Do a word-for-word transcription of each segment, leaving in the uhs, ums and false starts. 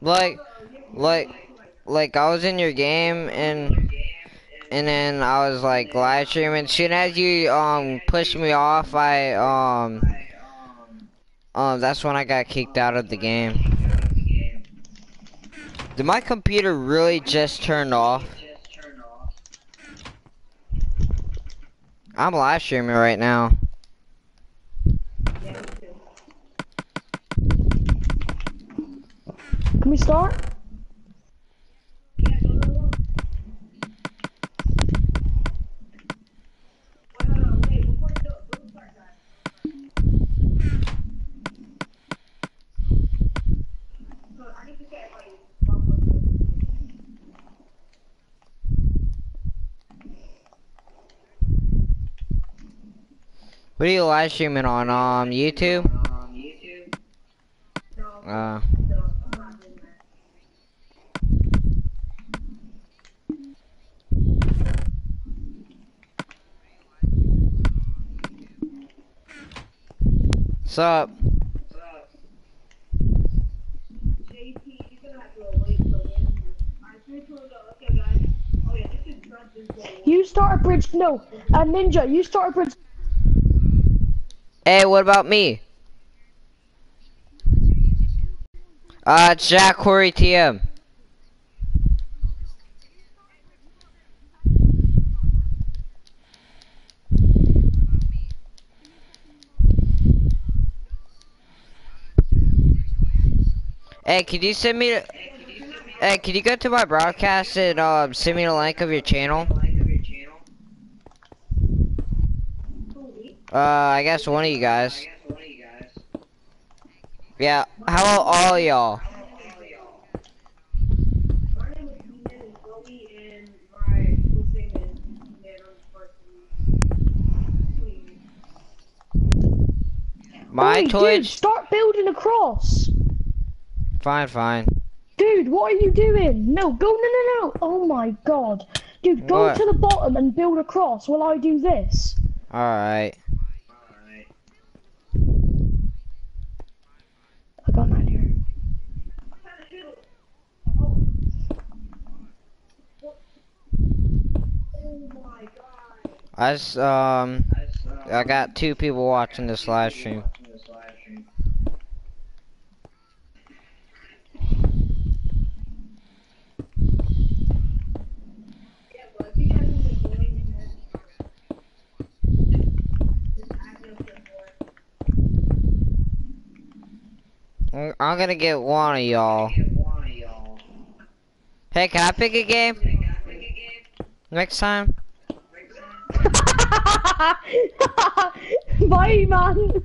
Like, like, like I was in your game and and then I was like live streaming. Soon as you um pushed me off, I um um that's when I got kicked out of the game. Did my computer really just turn off? I'm live streaming right now. Can we start? What are you live streaming on? Um, YouTube? Uh. What's up? You start a bridge. No, uh, Ninja, you start a bridge. Hey, what about me? Uh, it's Jack Corey T M. Hey, could you send me? Hey, could you go to my broadcast and um send me the link of your channel? Uh, I guess one of you guys. Yeah. How about all y'all? My Oi, dude, Twitch? start building a cross. Fine, fine. Dude, what are you doing? No, go, no, no, no. Oh my god. Dude, go What? to the bottom and build a cross while I do this. Alright. I got mine here. I just, um, I got two people watching this live stream. I'm I'm gonna get one of y'all. Hey, can I pick a game? Next time? Bye, man.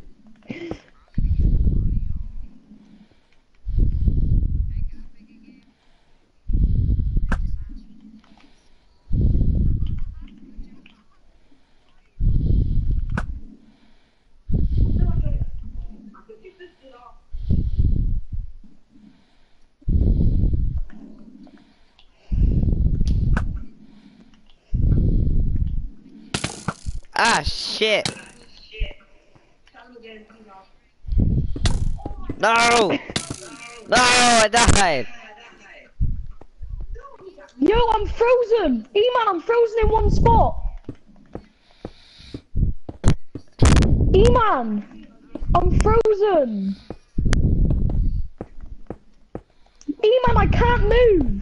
Ah, shit. No! No, I died. Yo, I'm frozen. E-man, I'm frozen in one spot. E-man, I'm frozen. E-man, I can't move.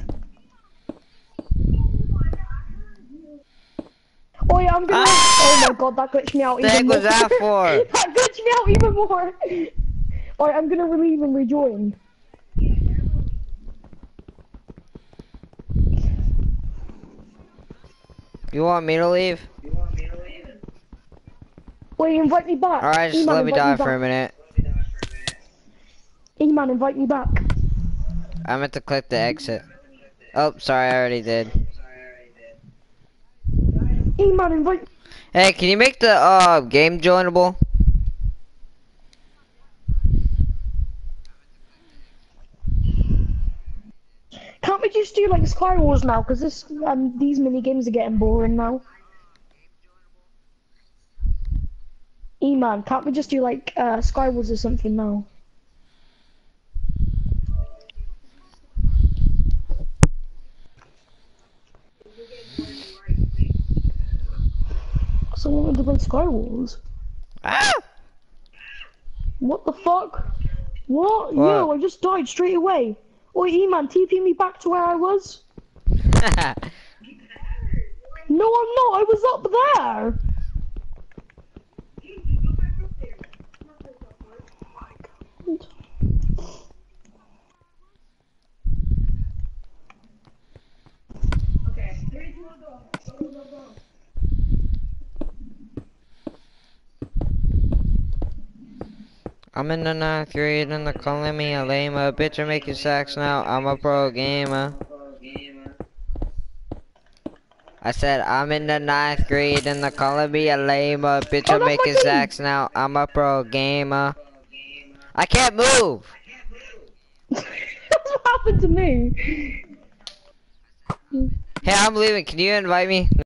Oh yeah, I'm gonna. Ah! Oh my god, that glitched me out The heck even more. was that for? That glitched me out even more. Alright, I'm gonna relieve and rejoin. You want me to leave? Wait, invite me back. Alright, just E-man, let me invite die back. for a minute. E-man, invite me back. I meant to click the exit. Oh, sorry, I already did. E-man, invite. Hey, can you make the uh game joinable? Can't we just do like Sky Wars now? Cause this um these mini games are getting boring now. E-man, can't we just do like uh Sky Wars or something now? Because I wanted to play Skywars. Ah! What the fuck? What? What? Yo, I just died straight away. Oi, E-man, T P me back to where I was. No, I'm not. I was up there. Oh my God. I'm in the ninth grade and they're calling me a lame bitch. I'm making sacks now. I'm a pro gamer. I said I'm in the ninth grade and they're calling me a lame bitch. Oh, I'm that's my making team. sacks now. I'm a pro gamer. I can't move. That's what happened to me. Hey, I'm leaving. Can you invite me?